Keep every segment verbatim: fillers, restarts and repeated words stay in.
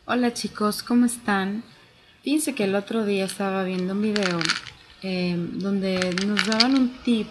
Hola chicos, ¿cómo están? Fíjense que el otro día estaba viendo un video eh, donde nos daban un tip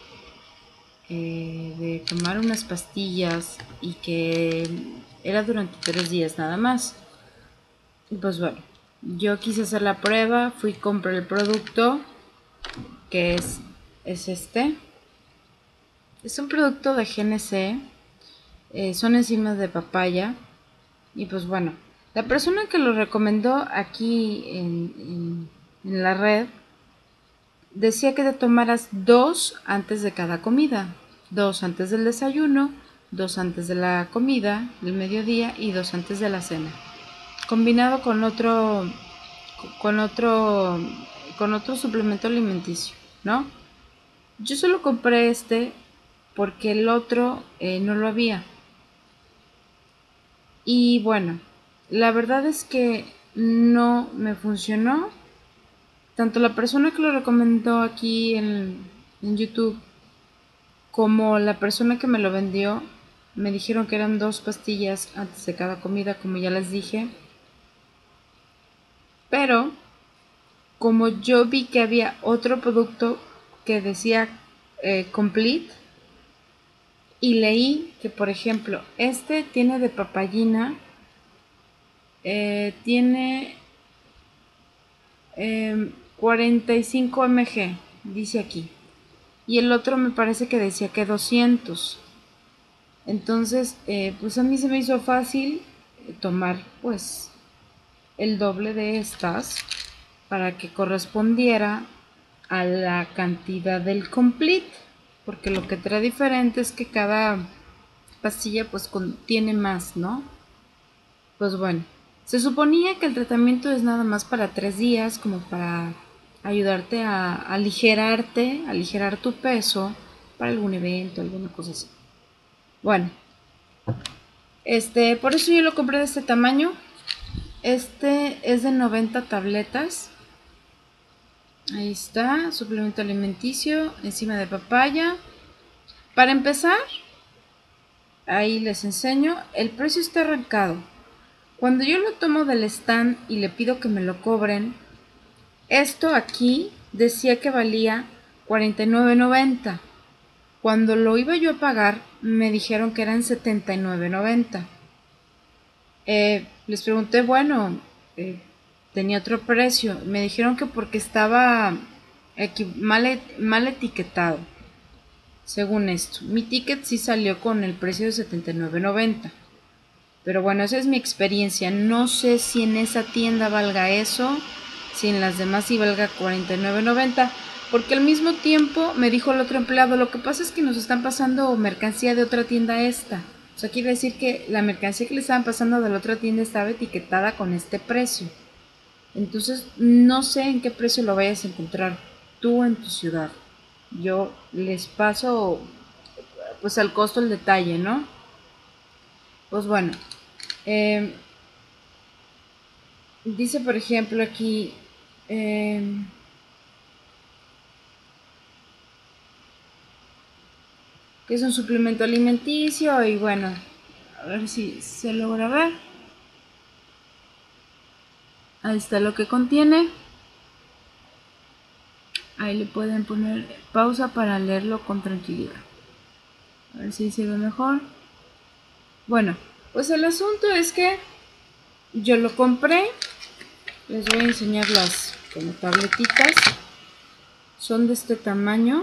eh, de tomar unas pastillas y que era durante tres días nada más. Y pues bueno, yo quise hacer la prueba, fui a comprar el producto que es, es este. Es un producto de G N C, eh, son enzimas de papaya. Y pues bueno, la persona que lo recomendó aquí en, en, en la red decía que te tomaras dos antes de cada comida. Dos antes del desayuno, dos antes de la comida del mediodía y dos antes de la cena. Combinado con otro, con otro, con otro suplemento alimenticio, ¿no? Yo solo compré este porque el otro eh, no lo había. Y bueno, la verdad es que no me funcionó. Tanto la persona que lo recomendó aquí en, en YouTube como la persona que me lo vendió me dijeron que eran dos pastillas antes de cada comida, como ya les dije. Pero como yo vi que había otro producto que decía eh, Complete y leí que, por ejemplo, este tiene de papayina, eh, tiene eh, cuarenta y cinco miligramos, dice aquí. Y el otro me parece que decía que doscientos. Entonces, eh, pues a mí se me hizo fácil tomar pues el doble de estas para que correspondiera a la cantidad del complete, porque lo que trae diferente es que cada pastilla pues contiene más, ¿no? Pues bueno, se suponía que el tratamiento es nada más para tres días, como para ayudarte a aligerarte, aligerar tu peso para algún evento, alguna cosa así. Bueno, este, por eso yo lo compré de este tamaño. Este es de noventa tabletas. Ahí está, suplemento alimenticio, enzima de papaya. Para empezar, ahí les enseño, el precio está arrancado. Cuando yo lo tomo del stand y le pido que me lo cobren, esto aquí decía que valía cuarenta y nueve noventa. Cuando lo iba yo a pagar, me dijeron que eran setenta y nueve noventa. Eh, les pregunté, bueno, eh, tenía otro precio. Me dijeron que porque estaba mal, mal etiquetado. Según esto, mi ticket sí salió con el precio de setenta y nueve noventa. Pero bueno, esa es mi experiencia. No sé si en esa tienda valga eso, si en las demás sí valga cuarenta y nueve noventa. Porque al mismo tiempo me dijo el otro empleado, lo que pasa es que nos están pasando mercancía de otra tienda a esta. O sea, quiere decir que la mercancía que le estaban pasando de la otra tienda estaba etiquetada con este precio. Entonces, no sé en qué precio lo vayas a encontrar tú en tu ciudad. Yo les paso pues al costo el detalle, ¿no? Pues bueno, eh, dice por ejemplo aquí, eh, que es un suplemento alimenticio y bueno, a ver si se logra ver. Ahí está lo que contiene. Ahí le pueden poner pausa para leerlo con tranquilidad. A ver si se ve mejor. Bueno, pues el asunto es que yo lo compré. Les voy a enseñar las como tabletitas. Son de este tamaño.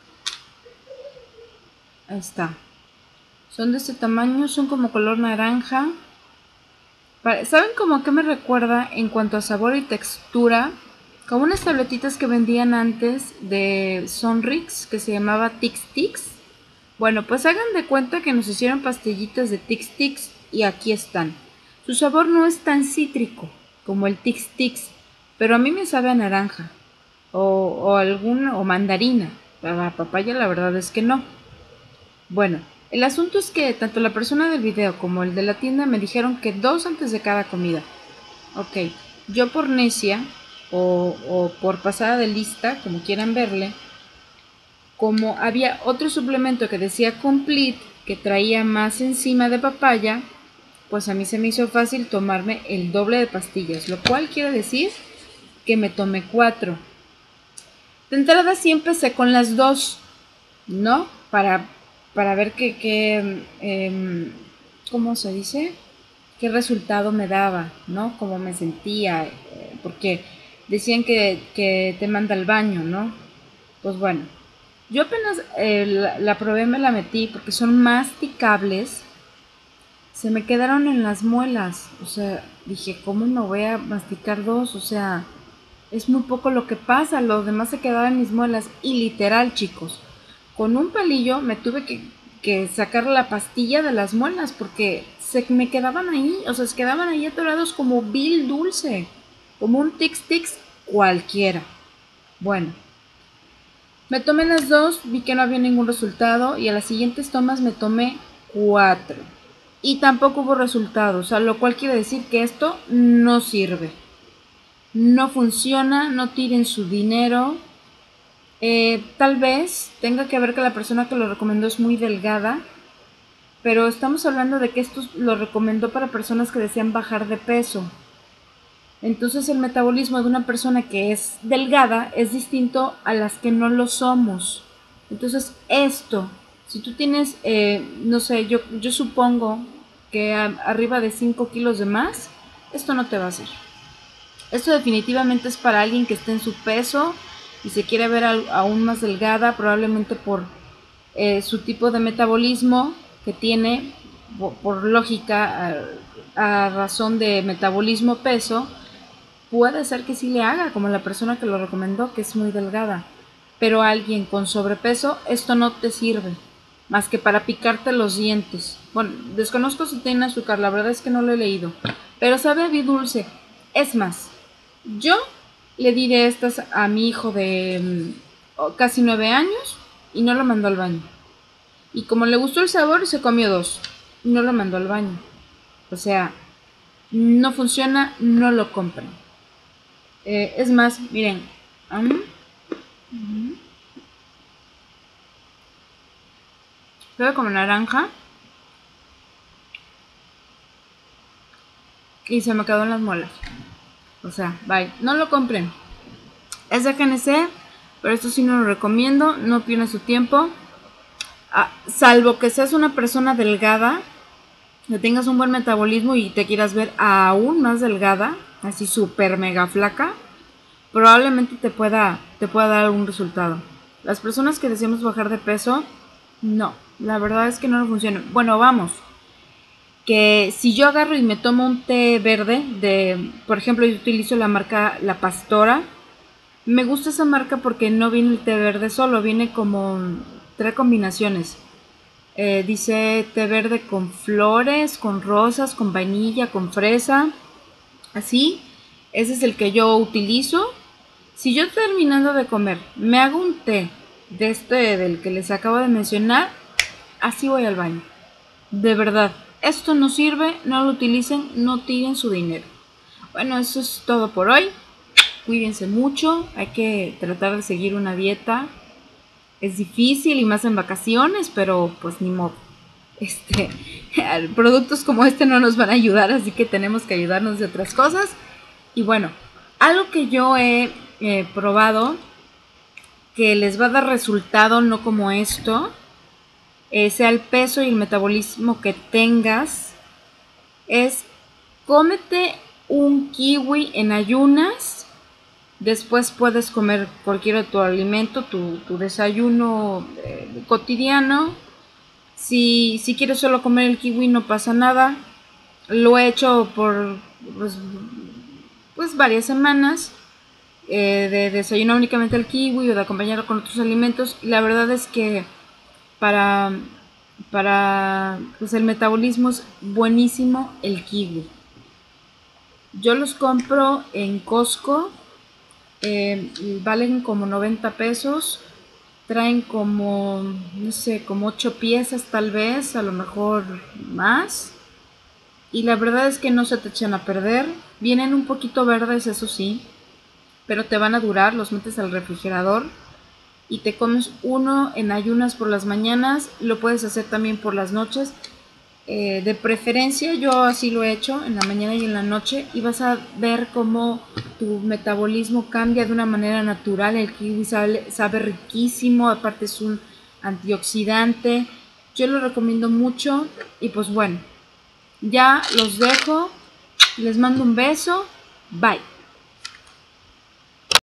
Ahí está. Son de este tamaño, son como color naranja. ¿Saben como a qué me recuerda en cuanto a sabor y textura? Como unas tabletitas que vendían antes de Sonrix, que se llamaba Tix Tix. Bueno, pues hagan de cuenta que nos hicieron pastillitas de Tix Tix y aquí están. Su sabor no es tan cítrico como el Tix Tix, pero a mí me sabe a naranja o, o alguna o mandarina. A papaya la verdad es que no. Bueno, el asunto es que tanto la persona del video como el de la tienda me dijeron que dos antes de cada comida. Ok, yo por necia o, o por pasada de lista, como quieran verle, como había otro suplemento que decía Complete, que traía más enzima de papaya, pues a mí se me hizo fácil tomarme el doble de pastillas, lo cual quiere decir que me tomé cuatro. De entrada sí empecé con las dos, ¿no? Para, para ver qué, qué eh, ¿cómo se dice? Qué resultado me daba, ¿no? Cómo me sentía, eh, porque decían que, que te manda al baño, ¿no? Pues bueno, yo apenas eh, la, la probé, me la metí porque son masticables. Se me quedaron en las muelas, o sea, dije, ¿cómo me voy a masticar dos? O sea, es muy poco lo que pasa, lo demás se quedaba en mis muelas. Y literal, chicos, con un palillo me tuve que, que sacar la pastilla de las muelas porque se me quedaban ahí, o sea, se quedaban ahí atorados como vil dulce, como un tix tix cualquiera. Bueno, me tomé las dos, vi que no había ningún resultado y a las siguientes tomas me tomé cuatro. Y tampoco hubo resultado, o sea, lo cual quiere decir que esto no sirve. No funciona, no tiren su dinero. Eh, tal vez tenga que ver que la persona que lo recomendó es muy delgada, pero estamos hablando de que esto lo recomendó para personas que desean bajar de peso. Entonces el metabolismo de una persona que es delgada es distinto a las que no lo somos. Entonces esto, si tú tienes, eh, no sé, yo, yo supongo que a, arriba de cinco kilos de más, esto no te va a hacer. Esto definitivamente es para alguien que esté en su peso y se quiere ver aún más delgada, probablemente por eh, su tipo de metabolismo que tiene, por, por lógica, a, a razón de metabolismo peso, puede ser que sí le haga, como la persona que lo recomendó, que es muy delgada. Pero a alguien con sobrepeso, esto no te sirve, más que para picarte los dientes. Bueno, desconozco si tiene azúcar, la verdad es que no lo he leído, pero sabe bien dulce. Es más, yo le di de estas a mi hijo de um, casi nueve años y no lo mandó al baño. Y como le gustó el sabor, se comió dos. Y no lo mandó al baño. O sea, no funciona, no lo compren. Eh, es más, miren. Um, uh, Veo como naranja. Y se me quedó en las muelas. O sea, bye. No lo compren. Es de G N C, pero esto sí no lo recomiendo. No pierdan su tiempo. Ah, salvo que seas una persona delgada, que tengas un buen metabolismo y te quieras ver aún más delgada, así súper mega flaca, probablemente te pueda, te pueda dar algún resultado. Las personas que deseamos bajar de peso, no, la verdad es que no lo funciona. Bueno, vamos, que si yo agarro y me tomo un té verde, de, por ejemplo, yo utilizo la marca La Pastora. Me gusta esa marca porque no viene el té verde solo, viene como tres combinaciones. Eh, dice té verde con flores, con rosas, con vainilla, con fresa. Así, ese es el que yo utilizo. Si yo terminando de comer me hago un té de este del que les acabo de mencionar, así voy al baño. De verdad, esto no sirve, no lo utilicen, no tiren su dinero. Bueno, eso es todo por hoy. Cuídense mucho, hay que tratar de seguir una dieta. Es difícil y más en vacaciones, pero pues ni modo. Este, productos como este no nos van a ayudar, así que tenemos que ayudarnos de otras cosas. Y bueno, algo que yo he eh, probado que les va a dar resultado, no como esto, eh, sea el peso y el metabolismo que tengas, es cómete un kiwi en ayunas. Después puedes comer cualquier otro alimento, tu, tu desayuno eh, cotidiano. Si, si quieres solo comer el kiwi no pasa nada. Lo he hecho por pues, pues varias semanas. Eh, de desayunar únicamente el kiwi o de acompañarlo con otros alimentos. Y la verdad es que para, para pues el metabolismo es buenísimo el kiwi. Yo los compro en Costco. Eh, valen como noventa pesos, traen como, no sé, como ocho piezas tal vez, a lo mejor más, y la verdad es que no se te echan a perder, vienen un poquito verdes, eso sí, pero te van a durar, los metes al refrigerador y te comes uno en ayunas por las mañanas, lo puedes hacer también por las noches, Eh, de preferencia yo así lo he hecho en la mañana y en la noche, y vas a ver cómo tu metabolismo cambia de una manera natural. El kiwi sabe, sabe riquísimo, aparte es un antioxidante. Yo lo recomiendo mucho. Y pues bueno, ya los dejo, les mando un beso, bye.